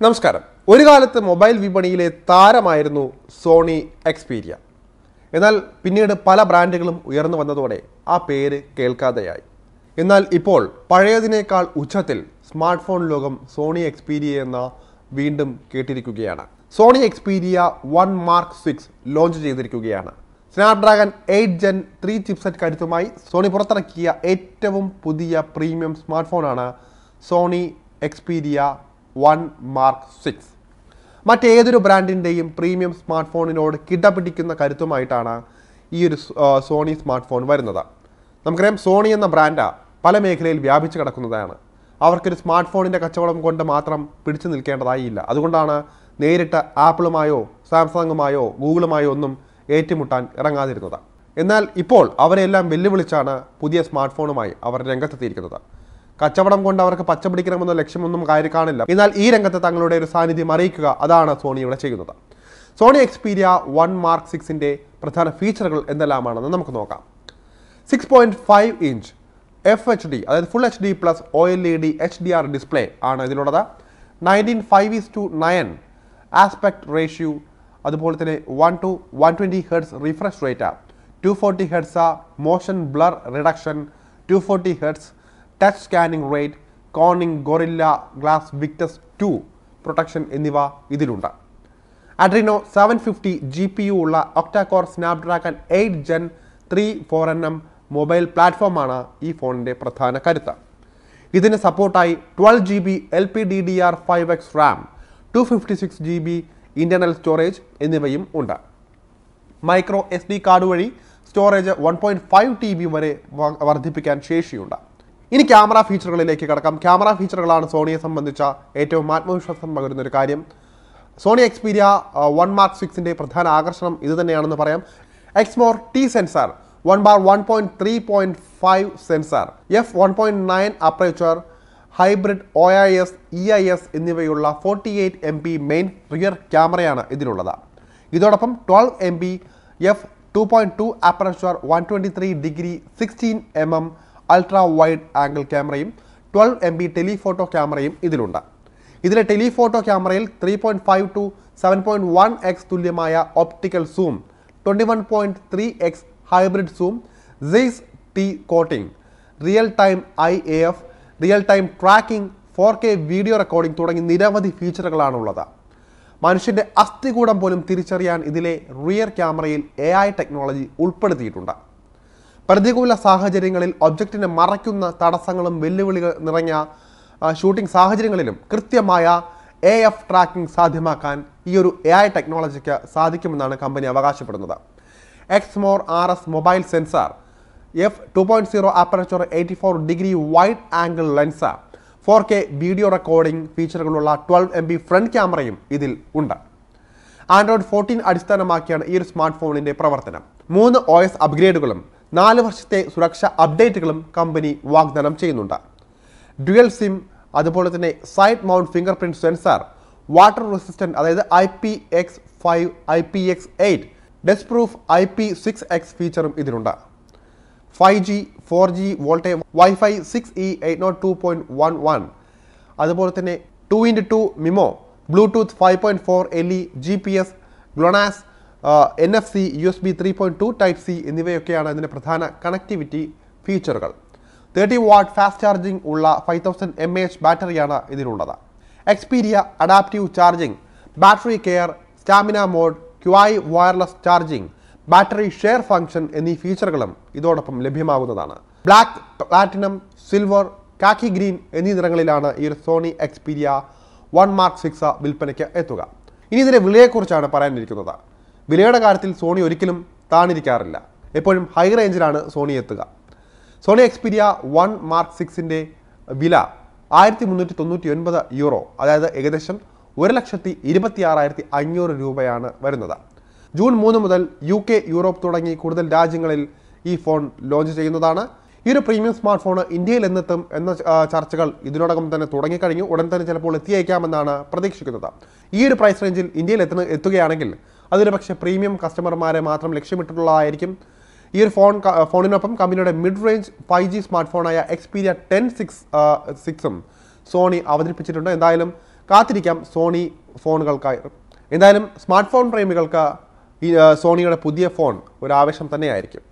നമസ്കാരം. ഒരു കാലത്ത് മൊബൈൽ വിപണിയിലെ താരമായിരുന്നു സോണി എക്സ്പീരിയ. എന്നാൽ പിന്നീട് പല ബ്രാൻഡുകളും ഉയർന്നു വന്നതോടെ ആ പേര് കേൾക്കാതെയായി. എന്നാൽ ഇപ്പോൾ പഴയതിനേക്കാൾ ഉച്ചത്തിൽ സ്മാർട്ട് ഫോൺ ലോകം സോണി എക്സ്പീരിയ എന്ന വീണ്ടും കേട്ടിരിക്കുകയാണ്. സോണി എക്സ്പീരിയ 1 Mark 6 ലോഞ്ച് ചെയ്തിരിക്കുകയാണ്. സ്നാപ്ഡ്രാഗൺ 8 Gen 3 ചിപ്സെറ്റ് കരുത്തുമായി സോണി പുറത്തിറക്കിയ ഏറ്റവും പുതിയ പ്രീമിയം സ്മാർട്ട് ഫോണാണ് സോണി എക്സ്പീരിയ 1 Mark 6. മറ്റേതൊരു ബ്രാൻഡിൻ്റെയും പ്രീമിയം സ്മാർട്ട് ഫോണിനോട് കിടപിടിക്കുന്ന കരുത്തുമായിട്ടാണ് ഈ ഒരു സോണി സ്മാർട്ട് ഫോൺ വരുന്നത്. നമുക്കറിയാം, സോണി എന്ന ബ്രാൻഡ് പല മേഖലയിൽ വ്യാപിച്ചു കിടക്കുന്നതാണ്. അവർക്കൊരു സ്മാർട്ട് ഫോണിൻ്റെ കച്ചവടം കൊണ്ട് മാത്രം പിടിച്ചു നിൽക്കേണ്ടതായില്ല. അതുകൊണ്ടാണ് നേരിട്ട് ആപ്പിളുമായോ സാംസങ്ങുമായോ ഗൂഗിളുമായോ ഒന്നും ഏറ്റുമുട്ടാൻ ഇറങ്ങാതിരുന്നത്. എന്നാൽ ഇപ്പോൾ അവരെല്ലാം വെല്ലുവിളിച്ചാണ് പുതിയ സ്മാർട്ട് ഫോണുമായി അവർ രംഗത്തെത്തിയിരിക്കുന്നത്. കച്ചവടം കൊണ്ട് അവർക്ക് പച്ചപിടിക്കണമെന്ന ലക്ഷ്യമൊന്നും കാണില്ല. എന്നാൽ ഈ രംഗത്ത് തങ്ങളുടെ ഒരു സാന്നിധ്യം അറിയിക്കുക, അതാണ് സോണി ഇവിടെ ചെയ്യുന്നത്. സോണി എക്സ്പീരിയ 1 Mark 6ന്റെ പ്രധാന ഫീച്ചറുകൾ എന്തെല്ലാമാണെന്ന് നമുക്ക് നോക്കാം. 6.5 ഇഞ്ച് FHD, അതായത് full HD plus OLED HDR display ആണ് ഇതിലുള്ളത്. 19:5:9 ആസ്പെക്ട് റേഷ്യോ, അതുപോലെ തന്നെ 1:120 Hz refresh rate, 240 Hz motion blur reduction, 240 Hz touch scanning rate, Corning Gorilla Glass Victus 2 protection എന്നിവ ഇതിലുണ്ട്. അഡ്രീനോ 750 GPU ഉള്ള octacore Snapdragon 8 Gen 3 4nm mobile പ്ലാറ്റ്ഫോമാണ് ഈ ഫോണിൻ്റെ പ്രധാന കരുത്ത്. ഇതിന് സപ്പോർട്ടായി 12 GB LPDDR5X RAM, 256 GB internal storage എന്നിവയും ഉണ്ട്. മൈക്രോ SD കാർഡ് വഴി സ്റ്റോറേജ് 1.5 TB വരെ വർദ്ധിപ്പിക്കാൻ ശേഷിയുണ്ട്. ഇനി ക്യാമറ ഫീച്ചറുകളിലേക്ക് കടക്കാം. ക്യാമറ ഫീച്ചറുകളാണ് സോണിയെ സംബന്ധിച്ച ഏറ്റവും ആത്മവിശ്വാസം പകരുന്ന ഒരു കാര്യം. സോണി എക്സ്പീരിയ 1 Mark 6ന്റെ പ്രധാന ആകർഷണം ഇത് തന്നെയാണെന്ന് പറയാം. Exmor T sensor, 1/1.3.5 sensor, f1.9 aperture, hybrid OIS EIS എന്നിവയുള്ള 48 MP മെയിൻ റിയർ ക്യാമറയാണ് ഇതിലുള്ളത്. ഇതോടൊപ്പം 12 MP f2.2 അപ്പർച്ചർ 123° 16mm അൾട്രാ വൈഡ് ആംഗിൾ ക്യാമറയും 12 MP ടെലിഫോട്ടോ ക്യാമറയും ഇതിലുണ്ട്. ഇതിലെ ടെലിഫോട്ടോ ക്യാമറയിൽ 3.5 to 7.1x തുല്യമായ optical zoom, 21.3x hybrid zoom, Zeiss T coating, real time IAF, real time tracking, 4K video recording തുടങ്ങി നിരവധി ഫീച്ചറുകളാണുള്ളത്. മനുഷ്യൻ്റെ അസ്ഥികൂടം പോലും തിരിച്ചറിയാൻ ഇതിലെ റിയർ ക്യാമറയിൽ AI ടെക്നോളജി ഉൾപ്പെടുത്തിയിട്ടുണ്ട്. പ്രതികൂല സാഹചര്യങ്ങളിൽ ഒബ്ജക്റ്റിനെ മറയ്ക്കുന്ന തടസ്സങ്ങളും വെല്ലുവിളികൾ നിറഞ്ഞ ഷൂട്ടിംഗ് സാഹചര്യങ്ങളിലും കൃത്യമായ AF ട്രാക്കിംഗ് സാധ്യമാക്കാൻ ഈ ഒരു AI ടെക്നോളജിക്ക് സാധിക്കുമെന്നാണ് കമ്പനി അവകാശപ്പെടുന്നത്. Exmor RS mobile sensor, f2.0 aperture 84° wide angle lens, 4K video recording ഫീച്ചറുകളുള്ള 12 MP ഫ്രണ്ട് ക്യാമറയും ഇതിൽ ഉണ്ട്. ആൻഡ്രോയിഡ് 14 അടിസ്ഥാനമാക്കിയാണ് ഈ ഒരു സ്മാർട്ട് ഫോണിൻ്റെ പ്രവർത്തനം. 3 OS അപ്ഗ്രേഡുകളും 4 വർഷത്തെ സുരക്ഷാ അപ്ഡേറ്റുകളും കമ്പനി വാഗ്ദാനം ചെയ്യുന്നുണ്ട്. ഡ്യുവൽ സിം, അതുപോലെ തന്നെ side mount fingerprint sensor, water resistant അതായത് IPX5 IPX8, dust proof IP6X ഫീച്ചറും ഇതിലുണ്ട്. 5G 4G voltage Wi-Fi 6E 802.11, അതുപോലെ തന്നെ 2x2 MIMO, Bluetooth 5.4 LE, GPS, GLONASS, NFC, USB 3.2 Type-C എന്നിവയൊക്കെയാണ് ഇതിൻ്റെ പ്രധാന കണക്ടിവിറ്റി ഫീച്ചറുകൾ. 30 വാട്ട് ഫാസ്റ്റ് ചാർജിംഗ് ഉള്ള 5000 mAh ബാറ്ററിയാണ് ഇതിലുള്ളത്. Xperia adaptive charging, battery care, stamina mode, QI wireless charging, battery share function എന്നീ ഫീച്ചറുകളും ഇതോടൊപ്പം ലഭ്യമാകുന്നതാണ്. Black, platinum, silver, khaki green എന്നീ നിറങ്ങളിലാണ് ഈ ഒരു സോണി എക്സ്പീരിയ 1 Mark 6 വിൽപ്പനയ്ക്ക് എത്തുക. ഇനി ഇതിൻ്റെ വിലയെക്കുറിച്ചാണ് പറയാനിരിക്കുന്നത്. വിലയുടെ കാര്യത്തിൽ സോണി ഒരിക്കലും താണിരിക്കാറില്ല. എപ്പോഴും ഹൈ റേഞ്ചിലാണ് സോണി എത്തുക. സോണി എക്സ്പീരിയ 1 Mark 6ന്റെ വില €1399, അതായത് ഏകദേശം 1,26,500 രൂപയാണ് വരുന്നത്. ജൂൺ 3 മുതൽ UK, യൂറോപ്പ് തുടങ്ങി കൂടുതൽ രാജ്യങ്ങളിൽ ഈ ഫോൺ ലോഞ്ച് ചെയ്യുന്നതാണ്. ഈ ഒരു പ്രീമിയം സ്മാർട്ട് ഫോൺ ഇന്ത്യയിൽ എന്നെത്തും എന്ന ചർച്ചകൾ ഇതിനോടകം തന്നെ തുടങ്ങിക്കഴിഞ്ഞു. ഉടൻ തന്നെ ചിലപ്പോൾ എത്തിയേക്കാമെന്നാണ് പ്രതീക്ഷിക്കുന്നത്. ഈ ഒരു പ്രൈസ് റേഞ്ചിൽ ഇന്ത്യയിൽ എത്തുകയാണെങ്കിൽ അതൊരു പക്ഷേ പ്രീമിയം കസ്റ്റമർമാരെ മാത്രം ലക്ഷ്യമിട്ടിട്ടുള്ളതായിരിക്കും. ഈ ഒരു ഫോണിനൊപ്പം കമ്പനിയുടെ മിഡ് റേഞ്ച് 5G സ്മാർട്ട് ഫോണായ എക്സ്പീരിയ 10 6 സോണി അവതരിപ്പിച്ചിട്ടുണ്ട്. എന്തായാലും കാത്തിരിക്കാം സോണി ഫോണുകൾക്കായി. എന്തായാലും സ്മാർട്ട് ഫോൺ പ്രേമികൾക്ക് ഈ സോണിയുടെ പുതിയ ഫോൺ ഒരു ആവേശം തന്നെയായിരിക്കും.